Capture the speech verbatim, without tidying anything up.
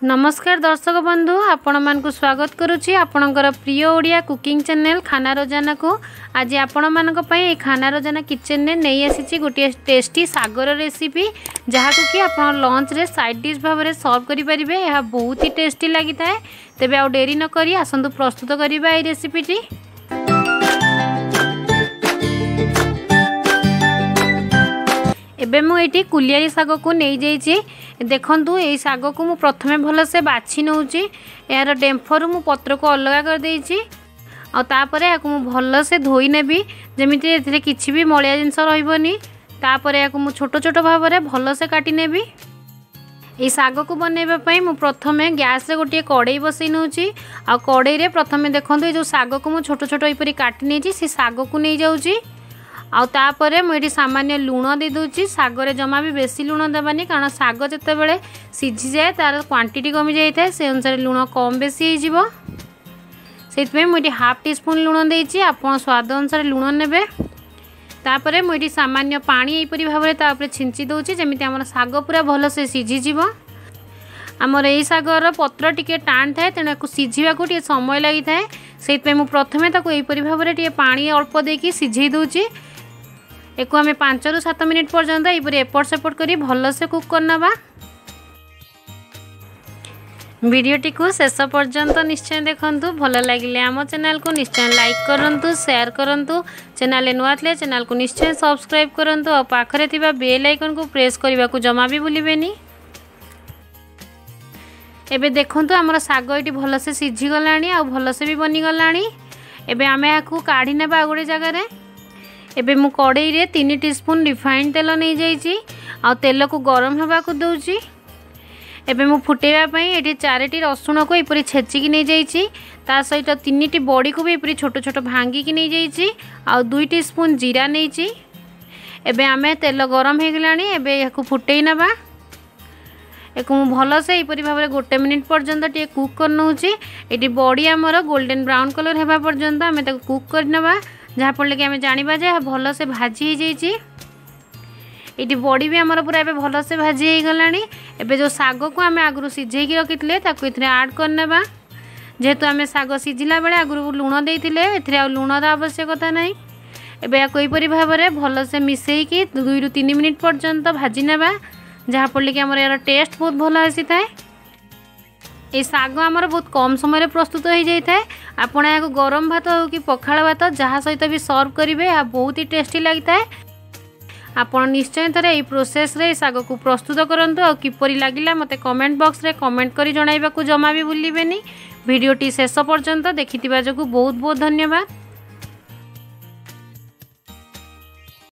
नमस्कार दर्शक बंधु आपण मानकु स्वागत करुच्ची आपणकर प्रिय ओडिया कुकिंग चैनल खाना रोजाना को। आज आपण मानक पई खाना रोजाना किचन ने नहीं आसी गोटे टेस्टी सागर रेसिपी जहाँ को कि आपण लंच रे साइड डिश भाव में सर्व करि परिबे। यह बहुत ही टेस्टी लगी थाए। तेबे आ डेरी न करी आसंतु प्रस्तुत करिबा ए रेसिपीटी। एबे मु एटी कुलियारी साग को नहीं जाइए। देखंतु ए साग को मु प्रथमे भल से बाछि नउची। यार डेम्फर मु पत्र को अलग कर देइची आ तापरे याकु मु भल से धोई नेबी जेमिति एथिरे किछि भी मलिया जिंस रहइबनी। तापरे याकु मु छोट छोट भाव में भल से काटी नेबी। ए साग को बनैबा पई मु प्रथमे गैस रे गोटे कड़ाई बसई नउची आ कड़ाई रे प्रथमे देखंतु ए जो साग को मु छोट छोट इपरि काटी नेची से साग को नहीं जाउची। आउ तापरे मुझे सामान्य लुण दे दूची। सागरे जमा भी बेसी लुण देवानी कारण साग जिते बड़े सीझी जाए तार क्वांटिटी कमी जाए से अनुसार लुण कम बेसी हो से मुझे हाफ टी स्पून लुण देती। आप स्वाद अनुसार लुण ने तापरे मुझे सामान्य पानी यहीपरी भाव में तापर छिंची दूची जमी आम साग पूरा भल से सीझीज। आमर यही सागर पत्र टिके टाण थाए तेणु या सीझा को समय लगी थाए से प्रथमे यहीपरी भाव में पानी अल्प देकी सीझे दूची। एक आम पांच रु सात मिनिट पर्यंत यहीपरी एपट सेपट कर भल से कुक करना। वीडियोटी को शेष पर्यंत निश्चय देखंतु। भल लगिले आम चैनल को निश्चय लाइक करंतु, शेयर करंतु। चैनल नुआ थे चैनल को निश्चय सब्सक्राइब करंतु और पाखरे थिबा बेल आइकन को प्रेस करने को जमा भी भूलिबेनी। एबे देखंतु हमर साग एटी भल से सीझी गलानी आ भल से भी बनी गलानी। एबे आमे याकू काढी नेबा गोटे जगह रे। एबे मु कड़ाई रे तीन टीस्पून रिफाइंड तेल नहीं जाइए आ तेल को गरम होगा को दूची। एबे मु फुटेबा पई एटी चारटी रसुण को इपरी छेचिकी नहीं जाइए ता सहित तीन टी बड़ी को भी इपरी छोट छोट भांगी नहीं जाइए आ दुई टीस्पून जीरा नहीं। एबे आमे तेल गरम हो गलानी। एबे याकू फुटेई नबा। एक भल से यहीपरी भाव में गोटे मिनिट पर्यंत टे कुक कर नउची। एटी बड़ी आमर गोल्डन ब्राउन कलर हेबा पर्यंत आमे ताको कुक कर नबा जहाँ फल कि आमे जानिबा जे भल से भाजी हो जाइए। एटी बड़ी भी आमर पूरा एबे भल से भाजी हो गलानी। एबे जो साग को आमे आगु सिझेकी रखिथिले ताको इथरे ऐड कर नेबा। जेहेतु आमे साग सिझिला बेले आगु लुण देइथिले एथरे आ लुणर आवश्यकता नहीं। एबे या कोईपरी भाव में भल से मिसेकी दुई रु तीन मिनिट पर्यंत भाजी नेबा जहाँ फल कि आमर यार टेस्ट बहुत भल आसी थाए। ये साग आमर बहुत कम समय प्रस्तुत हो जाए। आपण या गरम भात हो कि पखाल भात जहाँ सहित भी सर्व करेंगे यह बहुत ही टेस्टी लगी थाए। आपण निश्चय थे यही प्रोसेस रे साग को प्रस्तुत करंतु और किपरि लागिला मते कमेंट बॉक्स रे कमेंट करी जणाइबा को जमा भी भूलिबेनी। वीडियोटी शेष पर्यंत देखिथिबा जोगु बहुत बहुत धन्यवाद।